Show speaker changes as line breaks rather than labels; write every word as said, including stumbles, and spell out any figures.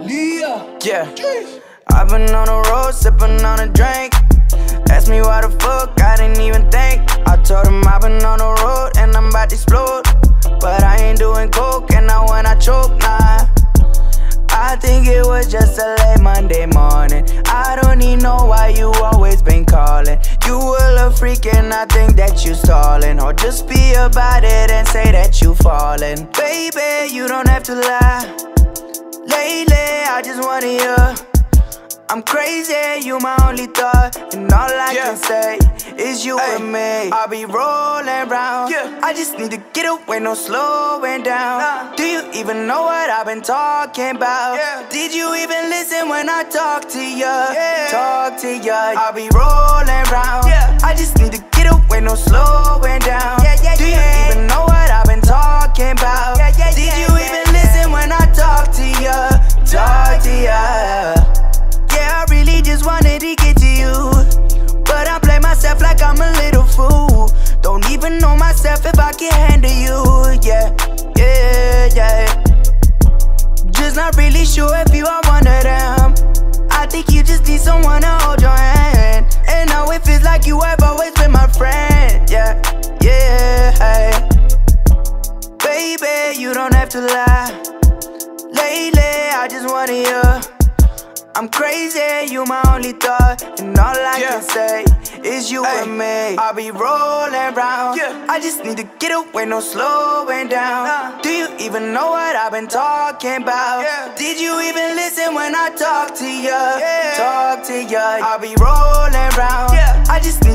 Leah.
Yeah, I've been on the road, sipping on a drink. Ask me why the fuck, I didn't even think. I told him I've been on the road and I'm about to explode. But I ain't doing coke and now when I choke, nah. I think it was just a late Monday morning. I don't even know why you always been calling. You a little freak and I think that you stalling. Or just be about it and say that you falling. Baby, you don't have to lie. Lately, I just wanna hear I'm crazy, you my only thought. And all I yeah. can say is you Ay, and me. I'll be rolling round yeah. I just need to get away, no slowing down nah. Do you even know what I've been talking about? Yeah. Did you even listen when I talk to you? Yeah. Talk to you. I'll be rolling round yeah. I just need to get away, no slowing down yeah, yeah, Do yeah. you even know what I've been talking about? Yeah, yeah, Did yeah, you yeah, even yeah. listen when I talk to you? Talk to you. I really just wanted to get to you, but I play myself like I'm a little fool. Don't even know myself if I can handle you. Yeah, yeah, yeah. Just not really sure if you are one of them. I think you just need someone to hold your hand. And now it feels like you have always been my friend. Yeah, yeah, hey. Baby, you don't have to lie. Lately, I just wanna hear I'm crazy, you my only thought. And all I yeah. can say is you Ay, and me. I'll be rolling round yeah. I just need to get away, no slowing down nah. Do you even know what I've been talking about? Yeah. Did you even listen when I talk to you? Yeah. Talk to you. I'll be rolling round yeah. I just need